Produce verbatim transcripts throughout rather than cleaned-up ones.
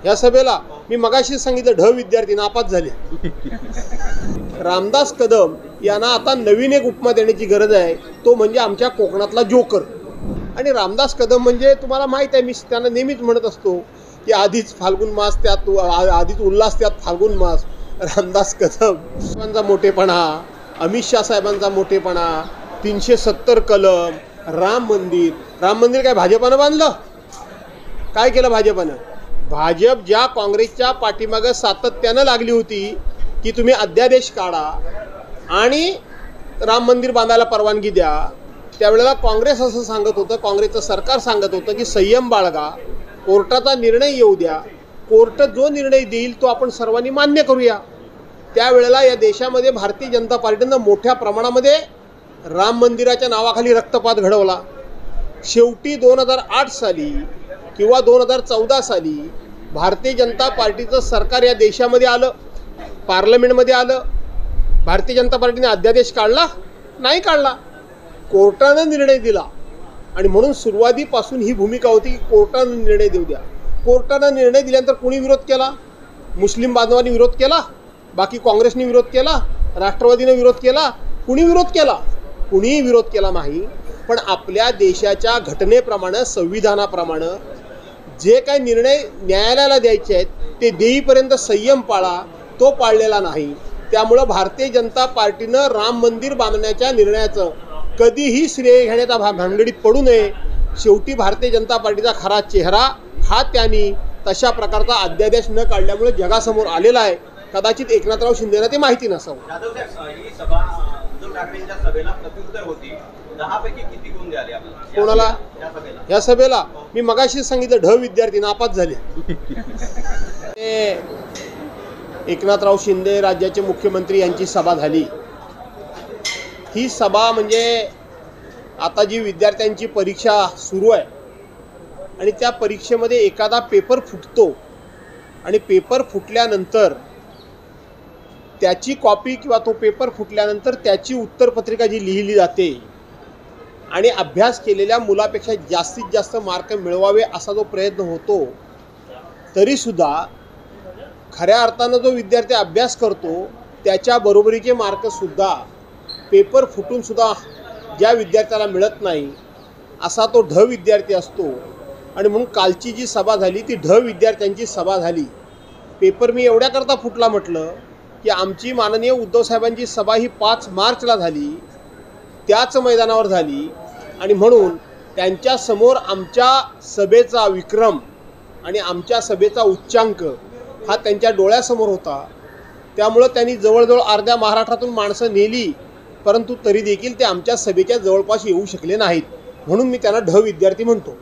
या सभेला मी मगाशी सांगितलं ढ विद्यार्थी नापास झाले. रामदास कदम यांना आता नवीन एक उपमा देण्याची गरज आहे, तो म्हणजे आमच्या कोकणातला जोकर. आणि रामदास कदम म्हणजे तुम्हाला माहीत आहे, मी त्यांना नेहमीच म्हणत असतो की आधीच फाल्गुन मास त्यात आधीच उल्हास त्यात फाल्गुन मास. रामदास कदम साहेबांचा मोठेपणा, अमित शाह साहेबांचा मोठेपणा, तीनशे सत्तर कलम, राम मंदिर. राम मंदिर काय भाजपानं बांधलं? काय केलं भाजपानं? भाजप ज्या काँग्रेसच्या पाठीमागं सातत्यानं लागली होती की तुम्ही अध्यादेश काढा आणि राम मंदिर बांधायला परवानगी द्या, त्यावेळेला काँग्रेस असं सांगत होतं, काँग्रेसचं सरकार सांगत होतं की संयम बाळगा, कोर्टाचा निर्णय येऊ द्या, कोर्ट जो निर्णय देईल तो आपण सर्वांनी मान्य करूया. त्यावेळेला या देशामध्ये भारतीय जनता पार्टीनं मोठ्या प्रमाणामध्ये राम मंदिराच्या नावाखाली रक्तपात घडवला. शेवटी दोन हजार आठ साली किंवा दोन हजार चौदा साली भारतीय जनता पार्टीचं सरकार या देशामध्ये आलं, पार्लमेंटमध्ये आलं. भारतीय जनता पार्टीने अध्यादेश काढला नाही? काढला. कोर्टानं निर्णय दिला. आणि म्हणून सुरुवातीपासून ही भूमिका होती की कोर्टानं निर्णय देऊ द्या. कोर्टानं निर्णय दिल्यानंतर कुणी विरोध केला? मुस्लिम बांधवांनी विरोध केला, बाकी काँग्रेसने विरोध केला, राष्ट्रवादीने विरोध केला, कुणी विरोध केला? कुणीही विरोध केला नाही. पण आपल्या देशाच्या घटनेप्रमाणे, संविधानाप्रमाणे जे काही निर्णय न्यायालयाला द्यायचे आहेत ते देईपर्यंत संयम पाळा, तो पाळलेला नाही. त्यामुळं भारतीय जनता पार्टीनं राम मंदिर बांधण्याच्या निर्णयाचं कधीही श्रेय घेण्याचा भा भानगडीत पडू नये. शेवटी भारतीय जनता पार्टीचा खरा चेहरा हा त्यांनी तशा प्रकारचा अध्यादेश न काढल्यामुळे जगासमोर आलेला आहे. कदाचित एकनाथराव शिंदेना ते माहिती नसावं. कोणाला? या सभेला मी मगाशी सांगितलं ढ विद्यार्थी नापास झाले. ते एकनाथराव शिंदे राज्याचे मुख्यमंत्री यांची सभा झाली. ही सभा म्हणजे आता जी विद्यार्थ्यांची परीक्षा सुरू आहे आणि त्या परीक्षेमध्ये एखादा पेपर फुटतो आणि पेपर फुटल्यानंतर त्याची कॉपी किंवा तो पेपर फुटल्यानंतर त्याची उत्तरपत्रिका जी लिहिली जाते आणि अभ्यास केलेल्या मुलापेक्षा जास्तीत जास्त मार्क मिळवावे असा जो प्रयत्न होतो, तरीसुद्धा खऱ्या अर्थानं जो विद्यार्थी अभ्यास करतो त्याच्या बरोबरीचे मार्कसुद्धा पेपर फुटूनसुद्धा ज्या विद्यार्थ्याला मिळत नाही असा तो ढ विद्यार्थी असतो. आणि म्हणून कालची जी सभा झाली ती ढ विद्यार्थ्यांची सभा झाली. पेपर मी एवढ्याकरता फुटला म्हटलं की आमची माननीय उद्धव साहेबांची सभा ही पाच मार्चला झाली, त्याच मैदानावर झाली. आणि म्हणून त्यांच्यासमोर आमच्या सभेचा विक्रम आणि आमच्या सभेचा उच्चांक हा त्यांच्या डोळ्यासमोर होता. त्यामुळं त्यांनी जवळजवळ अर्ध्या महाराष्ट्रातून माणसं नेली, परंतु तरी देखील ते आमच्या सभेच्या जवळपास येऊ शकले नाहीत. म्हणून मी त्यांना ढ विद्यार्थी म्हणतो.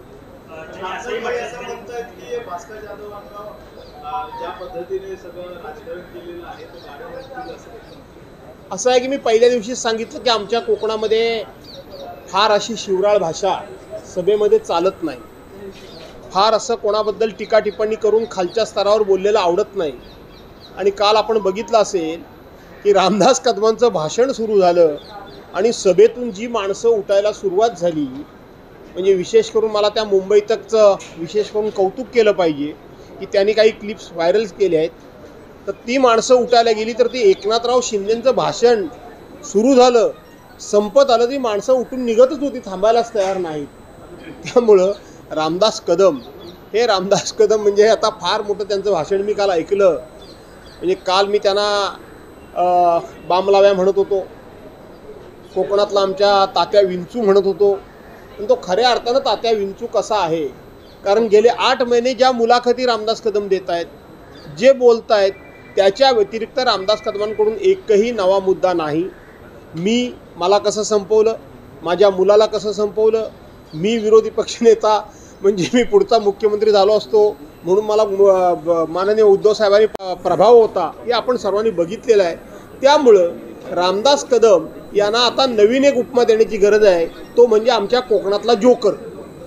असं आहे की मी पहिल्या दिवशीच सांगितलं की आमच्या कोकणामध्ये फार अशी शिवराळ भाषा सभेमध्ये चालत नाही. फार असं कोणाबद्दल टीका टिप्पणी करून खालच्या स्तरावर बोललेलं आवडत नाही. आणि काल आपण बघितलं असेल की रामदास कदमांचं भाषण सुरू झालं आणि सभेतून जी माणसं उठायला सुरुवात झाली, म्हणजे विशेष करून मला त्या मुंबई तकचं विशेष करून कौतुक केलं पाहिजे की त्यांनी काही क्लिप्स व्हायरल केले आहेत. तर ती माणसं उठायला गेली तर ती एकनाथराव शिंदेंचं भाषण सुरू झालं, संपत आलं, ती माणसं उठून निघतच होती, थांबायलाच तयार नाहीत. त्यामुळं रामदास कदम हे रामदास कदम म्हणजे आता फार मोठं त्यांचं भाषण मी काल ऐकलं. म्हणजे काल मी त्यांना बामलाव्या म्हणत होतो, कोकणातला आमच्या तात्या विंचू म्हणत होतो. पण तो खऱ्या अर्थानं तात्या विंचू कसा आहे? कारण गेले आठ महिने ज्या मुलाखती रामदास कदम देत आहेत, जे बोलत आहेत, त्याच्या व्यतिरिक्त रामदास कदमांकडून एकही नवा मुद्दा नाही. मी मला कसं संपवलं, माझ्या मुलाला कसं संपवलं, मी विरोधी पक्षनेता म्हणजे मी पुढचा मुख्यमंत्री झालो असतो म्हणून मला माननीय उद्धव साहेबांनी प्रभाव होता, हे आपण सर्वांनी बघितलेलं आहे. त्यामुळं रामदास कदम यांना आता नवीन एक उपमा देण्याची गरज आहे, तो म्हणजे आमच्या कोकणातला जोकर.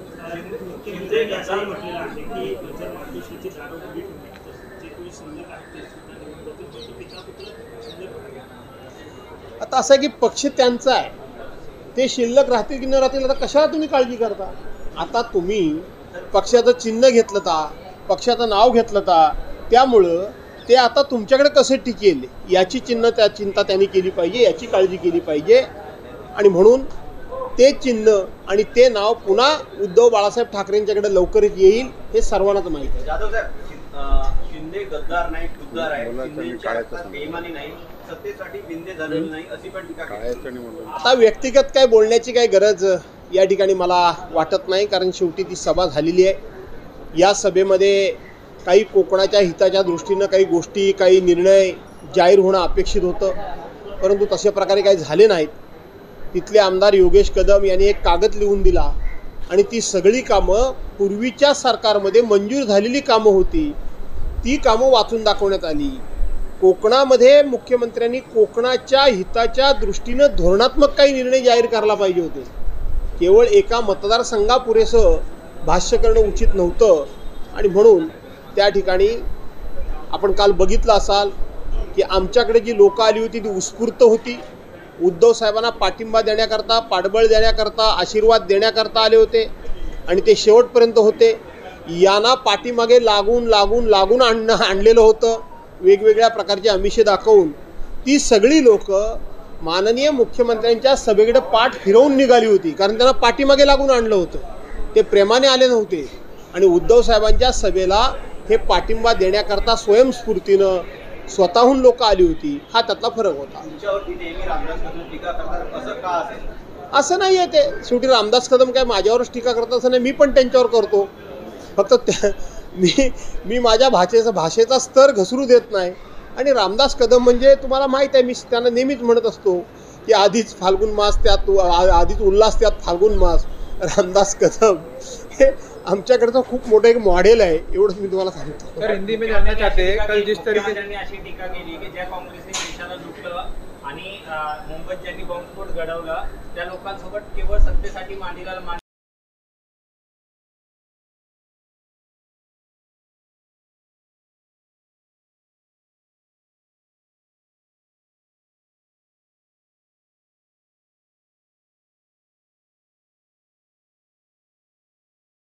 आता असं आहे की पक्ष त्यांचा आहे, ते शिल्लक राहतील की न राहतील आता कशाला तुम्ही काळजी करता? आता तुम्ही पक्षाचं चिन्ह घेतलं का, पक्षाचं नाव घेतलं का, त्यामुळं ते आता तुमच्याकडे कसं टिकेल याची चिन्ह त्या चिंता त्यांनी केली पाहिजे, याची काळजी केली पाहिजे. आणि म्हणून ते चिन्ह आणि ते नाव पुन्हा उद्धव बाळासाहेब ठाकरेंच्याकडे लवकरच येईल हे सर्वांनाच माहीत आहे. जाधव साहेब, शिंदे गद्दार नाही, खुद्दार आहे, शिंदेच्या हातात बेईमानी नाही, सत्तेसाठी बिंदे झालेली नाही अशी पण टीका केली. आता व्यक्तिगत काय बोलण्याची काही गरज या ठिकाणी मला वाटत नाही, कारण शेवटी ती सभा झालेली आहे. या सभेमध्ये काही कोकणाच्या हिताच्या दृष्टीनं काही गोष्टी, काही निर्णय जाहीर होणं अपेक्षित होतं, परंतु तशा प्रकारे काही झाले नाहीत. तिथले आमदार योगेश कदम यांनी एक कागद लिहून दिला आणि ती सगळी कामं पूर्वीच्या सरकारमध्ये मंजूर झालेली कामं होती, ती कामं वाचून दाखवण्यात आली. कोकणामध्ये मुख्यमंत्र्यांनी कोकणाच्या हिताच्या दृष्टीनं धोरणात्मक काही निर्णय जाहीर करायला पाहिजे होते. केवळ एका मतदारसंघापुरेसं भाष्य करणं उचित नव्हतं. आणि म्हणून त्या ठिकाणी आपण काल बघितलं असाल की आमच्याकडे जी लोकं आली होती ती उत्स्फूर्त होती. उद्धव साहेबांना पाठिंबा देण्याकरता, पाठबळ देण्याकरता, आशीर्वाद देण्याकरता आले होते आणि ते शेवटपर्यंत होते. यांना पाठीमागे लागून लागून लागून आणणं आणलेलं होतं, वेगवेगळ्या प्रकारचे आमिषे दाखवून. ती सगळी लोकं माननीय मुख्यमंत्र्यांच्या सभेकडे पाठ फिरवून निघाली होती, कारण त्यांना पाठीमागे लागून आणलं होतं. ते प्रेमाने आले नव्हते. आणि उद्धव साहेबांच्या सभेला हे पाठिंबा देण्याकरता स्वयंस्फूर्तीनं स्वतःहून लोक आली होती. हा त्यातला फरक होता. असं नाही आहे, ते शेवटी रामदास कदम काय माझ्यावरच टीका करतात असं नाही, मी पण त्यांच्यावर करतो. फक्त त्या मी मी माझ्या भाषेचा भाषेचा स्तर घसरू देत नाही. आणि रामदास कदम म्हणजे तुम्हाला माहीत आहे, मी त्यांना नेहमीच म्हणत असतो की आधीच फाल्गुन मास त्यात आधीच उल्हास त्यात फाल्गुन मास. रामदास कदम हे आमच्याकडचं खूप मोठं एक मॉडेल आहे, एवढंच मी तुम्हाला सांगतो. सर, हिंदी में जानना चाहते हैं कल जिस तरीके त्यांनी अशी टीका केली की ज्या काँग्रेसने देशाला लुटलं आणि मुंबईत ज्यांनी बॉम्बस्फोट घडवला त्या लोकांसोबत केवळ सत्तेसाठी मांडीला